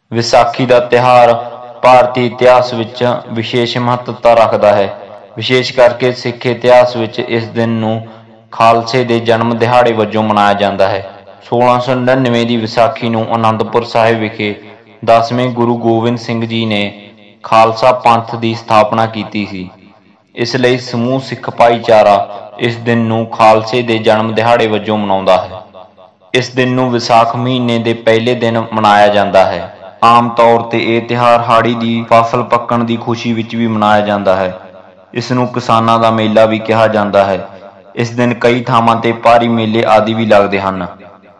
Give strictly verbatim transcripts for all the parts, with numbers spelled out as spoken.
विसाखी का त्यौहार भारतीय इतिहास विच विशेष महत्वता रखता है। विशेष करके सिख इतिहास विच इस दिन नूं खालसे दे जन्म दिहाड़े वजों मनाया जाता है। सोलह सौ नड़िनवे की विसाखी नूं आनंदपुर साहिब विखे दसवें गुरु गोबिंद सिंह जी ने खालसा पंथ की स्थापना की सी। इसलिए समूह सिख भाईचारा इस दिन नूं खालसे दे जन्म दिहाड़े वजों मनाउंदा है। इस दिन नूं विसाख महीने के पहले दिन मनाया जाता है। आम तौर पर यह त्यौहार हाड़ी की फसल पकण की खुशी विच भी मनाया जाता है। इस नूं किसानां दा मेला भी कहा जाता है। इस दिन कई थावां ते भारी मेले आदि भी लगते हैं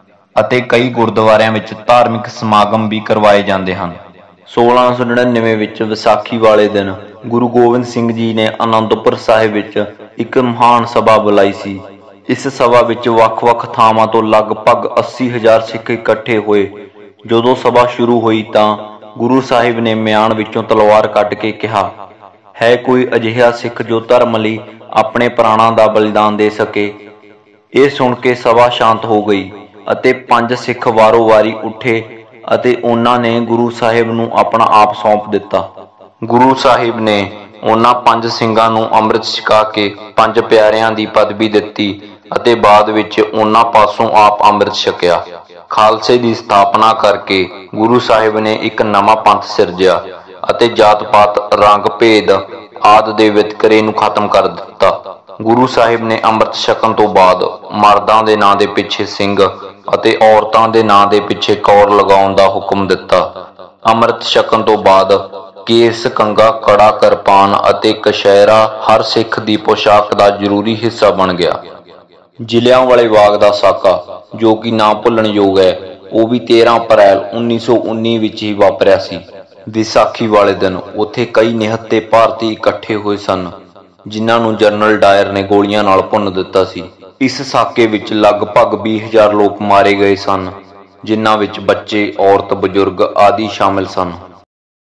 अते कई गुरुद्वारियां विच धार्मिक समागम भी करवाए जाते हैं। सोलह सौ नड़िनवे विच विसाखी वाले दिन गुरु गोबिंद सिंह जी ने आनंदपुर साहिब विच एक महान सभा बुलाई सी। इस सभा विच वख-वख थावां तो लगभग अस्सी हज़ार सिख इकट्ठे होए। जदों सभा शुरू हुई तां गुरु साहिब ने म्यान विचों तलवार कढ के कहा, है कोई अजिहा सिख जो धर्म लई अपने प्राणां दा बलिदान दे सके। यह सुन के सभा शांत हो गई अते पंज सिख वारों वारी उठे अते उन्हां ने गुरु साहिब नूं अपना आप सौंप दिता। गुरु साहिब ने उन्हां पंज सिंघां नूं अमृत छका के पंज प्यारियां दी पदवी दित्ती अते बाद विच उन्हां पासों आप अमृत छकिया। खालसे की स्थापना करके गुरु साहिब ने एक नवां पंथ सिरजिया अते जात पात रंग भेद आदि दे वितकरे नूं खत्म कर दिता। गुरु साहिब ने अमृत छकण तो बाद मर्दां दे नां दे पिछे सिंह अते औरतां दे नां दे पिछे कौर लगाउण दा हुक्म दिता। अमृत छकण तो बाद केस कंगा कड़ा किरपान अते कशहरा हर सिख दी पोशाक का जरूरी हिस्सा बन गया। जलियांवाले बाग दा साका जो कि ना भुलण योग है, वह भी तेरह अप्रैल उन्नीस सौ उन्नी विच ही वापरिया सी। विसाखी वाले दिन उत्थे कई निहत्ते भारती इकट्ठे हुए सन जिन्हां नूं जनरल डायर ने गोलियां नाल भुन दिता सी। इस साके विच लगभग बीस हज़ार लोग मारे गए सन जिन्हां विच बच्चे औरत बजुर्ग आदि शामिल सन।